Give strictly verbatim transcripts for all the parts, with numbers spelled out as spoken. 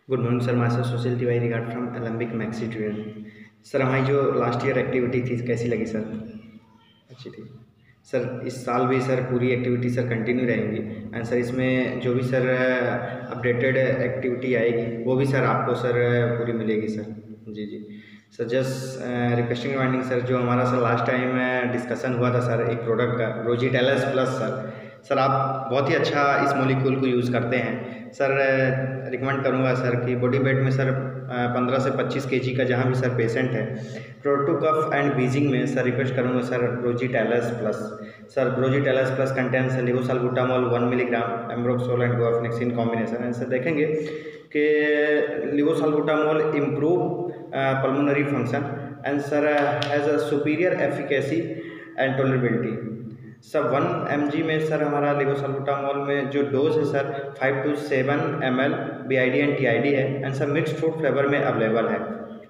Good morning sir, master Sushil Tiwari regard from Alembic maxi trade. Sir हमारी जो last year activity थी कैसी लगी सर? अच्छी थी सर। इस साल भी सर पूरी एक्टिविटी सर कंटिन्यू रहेंगी एंड सर इसमें जो भी सर अपडेटेड एक्टिविटी आएगी वो भी सर आपको सर पूरी मिलेगी सर। जी जी sir, just requesting reminding sir, जो हमारा सर लास्ट टाइम डिस्कशन हुआ था सर एक प्रोडक्ट का रोजीटेलस प्लस सर सर आप बहुत ही अच्छा इस मोलिक्यूल को यूज़ करते हैं सर। रिकमेंड करूंगा सर कि बॉडी वेट में सर पंद्रह से पच्चीस केजी का जहां भी सर पेशेंट है, प्रोटो कफ एंड बीजिंग में सर रिक्वेस्ट करूंगा sir Rozitelus plus. Sir Rozitelus plus contains levosalbutamol one milligram ambroxol and guaifenesin combination and sir देखेंगे कि levosalbutamol improve pulmonary function and sir has a superior efficacy and tolerability. Sir one M G में sir हमारा levosalbutamol में जो dose है sir five two seven M L B I D and T I D है and sir mix fruit flavour में available है।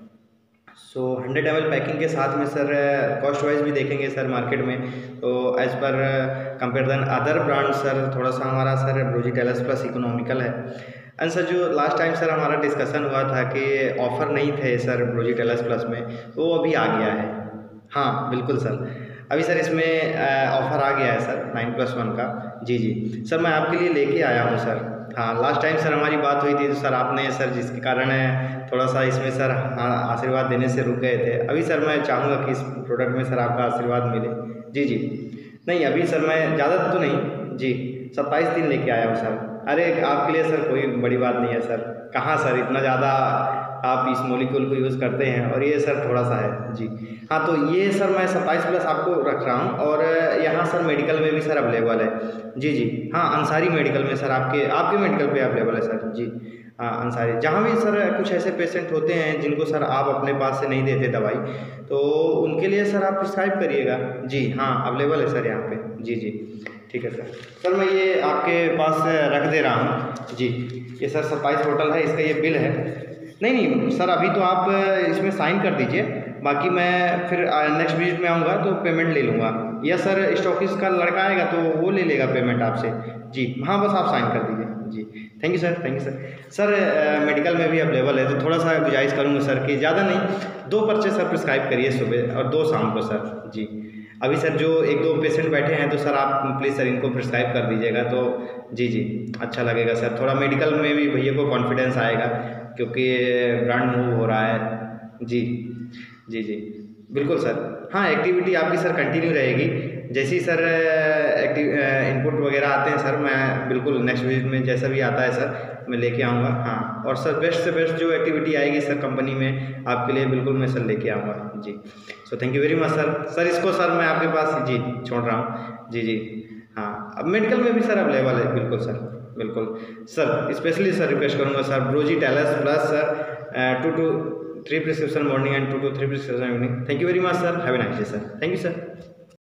So hundred M L packing के साथ में सर कॉस्ट वाइज भी देखेंगे सर मार्केट में, तो as per compare then other brand sir थोड़ा सा हमारा सर रोजीटेलस प्लस इकोनॉमिकल है। एंड सर जो लास्ट टाइम सर हमारा डिस्कशन हुआ था कि ऑफ़र नहीं थे सर रोजीटेलस प्लस में, तो वो अभी आ गया है। हाँ बिल्कुल सर, अभी सर इसमें ऑफ़र आ गया है सर नाइन प्लस वन का। जी जी सर, मैं आपके लिए लेके आया हूँ सर। हाँ लास्ट टाइम सर हमारी बात हुई थी तो सर आपने सर जिसके कारण थोड़ा सा इसमें सर हाँ आशीर्वाद देने से रुक गए थे। अभी सर मैं चाहूँगा कि इस प्रोडक्ट में सर आपका आशीर्वाद मिले। जी जी नहीं, अभी सर मैं ज़्यादा तो नहीं जी सत्ताईस दिन लेके आया हूँ सर। अरे आपके लिए सर कोई बड़ी बात नहीं है सर, कहाँ सर इतना ज़्यादा आप इस मोलिक्यूल को यूज़ करते हैं और ये सर थोड़ा सा है। जी हाँ, तो ये सर मैं सत्ताईस प्लस आपको रख रहा हूँ और यहाँ सर मेडिकल में भी सर अवेलेबल है। जी जी हाँ, अंसारी मेडिकल में सर आपके आपके मेडिकल पे अवेलेबल है सर। जी हाँ अंसारी, जहाँ भी सर कुछ ऐसे पेशेंट होते हैं जिनको सर आप अपने पास से नहीं देते दवाई, तो उनके लिए सर आप प्रिस्क्राइब करिएगा। जी हाँ अवेलेबल है सर यहाँ पे। जी जी ठीक है सर। सर मैं ये आपके पास रख दे रहा हूँ। जी ये सर सत्ताईस बोतल है, इसका ये बिल है। नहीं नहीं सर, अभी तो आप इसमें साइन कर दीजिए, बाकी मैं फिर नेक्स्ट विजिट में आऊँगा तो पेमेंट ले लूँगा, या सर स्टॉकिस्ट का लड़का आएगा तो वो ले लेगा पेमेंट आपसे। जी हाँ बस आप साइन कर दीजिए। जी thank you sir, thank you sir. Sir medical में भी अवेलेबल है, तो थोड़ा सा गुजारिश करूँगा सर कि ज़्यादा नहीं, दो पर्चे सर प्रिस्क्राइब करिए सुबह और दो शाम को सर। जी अभी सर जो एक दो पेशेंट बैठे हैं तो सर आप प्लीज़ सर इनको प्रिस्क्राइब कर दीजिएगा, तो जी जी अच्छा लगेगा सर। थोड़ा मेडिकल में भी भैया को कॉन्फिडेंस आएगा क्योंकि ब्रांड मूव हो रहा है। जी जी जी बिल्कुल सर। हाँ एक्टिविटी आपकी सर कंटिन्यू रहेगी, जैसे ही सर एक्टिव इनपुट वगैरह आते हैं सर मैं बिल्कुल नेक्स्ट वीक में जैसा भी आता है सर मैं लेके आऊँगा। हाँ और सर बेस्ट से बेस्ट जो एक्टिविटी आएगी सर कंपनी में आपके लिए बिल्कुल मैं सर लेके आऊँगा। जी so thank you very much sir. Sir इसको सर मैं आपके पास जी छोड़ रहा हूँ। जी जी हाँ, अब मेडिकल में भी सर अवेलेबल है बिल्कुल सर, बिल्कुल सर। स्पेशली सर रिक्वेस्ट करूँगा sir Rozitelus plus sir two two three prescription morning and two two three prescription evening. Thank you very much sir, have a nice day sir. Thank you sir.